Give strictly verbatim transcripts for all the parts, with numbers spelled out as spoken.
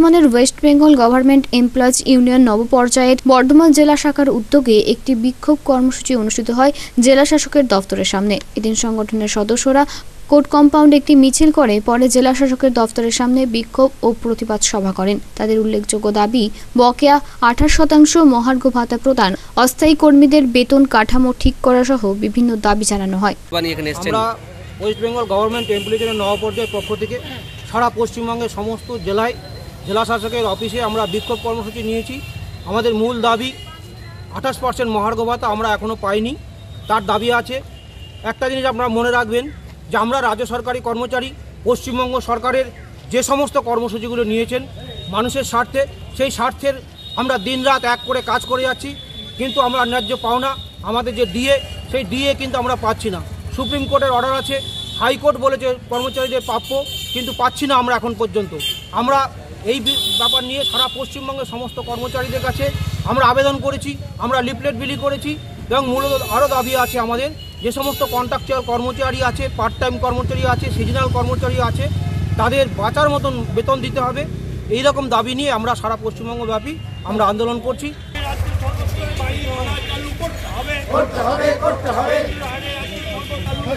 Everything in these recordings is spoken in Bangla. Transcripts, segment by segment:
বর্ধমানের West Bengal government employees union নবপর্যায়ের বর্ধমান জেলা শাখার উদ্যোগে একটি বিক্ষোভ কর্মসূচি অনুষ্ঠিত হয় জেলা শাসকের দফতরের সামনে। এদিন সংগঠনের সদস্যরা কোর্ট কম্পাউন্ডে একটি মিছিল করে পরে জেলা শাসকের দফতরের সামনে বিক্ষোভ ও প্রতিবাদ সভা করেন। তাদের উল্লেখযোগ্য দাবি বকেয়া আঠাশ শতাংশ মহার্ঘ ভাতা প্রদান, অস্থায়ী কর্মীদের বেতন কাঠামো ঠিক করা সহ বিভিন্ন দাবি জানানো হয়। আমরা West Bengal government employees union নবপর্যায়ের পক্ষ থেকে সারা পশ্চিমবঙ্গের সমস্ত জেলায় জেলা শাসকের অফিসে আমরা বিক্ষোভ কর্মসূচি নিয়েছি। আমাদের মূল দাবি আঠাশ পার্সেন্ট মহার্ঘ ভাতা আমরা এখনও পাইনি। তার দাবি আছে, একটা জিনিস আপনারা মনে রাখবেন যে আমরা রাজ্য সরকারি কর্মচারী, পশ্চিমবঙ্গ সরকারের যে সমস্ত কর্মসূচিগুলো নিয়েছেন মানুষের স্বার্থে, সেই স্বার্থের আমরা দিনরাত এক করে কাজ করে যাচ্ছি, কিন্তু আমরা ন্যায্য পাওনা আমাদের যে ডিএ, সেই ডিএ কিন্তু আমরা পাচ্ছি না। সুপ্রিম কোর্টের অর্ডার আছে, হাইকোর্ট বলেছে কর্মচারীদের প্রাপ্য, কিন্তু পাচ্ছি না আমরা এখন পর্যন্ত। আমরা এই ব্যাপার নিয়ে সারা পশ্চিমবঙ্গের সমস্ত কর্মচারীদের কাছে আমরা আবেদন করেছি, আমরা লিফলেট বিলি করেছি এবং মূলত আরও দাবি আছে আমাদের যে সমস্ত কন্ট্রাকচুয়াল কর্মচারী আছে, পার্ট টাইম কর্মচারী আছে, সিজনাল কর্মচারী আছে, তাদের বাঁচার মতন বেতন দিতে হবে। এই রকম দাবি নিয়ে আমরা সারা পশ্চিমবঙ্গব্যাপী আমরা আন্দোলন করছি।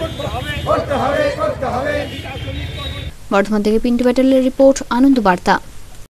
বর্ধমান থেকে পিন্টু প্যাটেলের রিপোর্ট, আনন্দ বার্তা।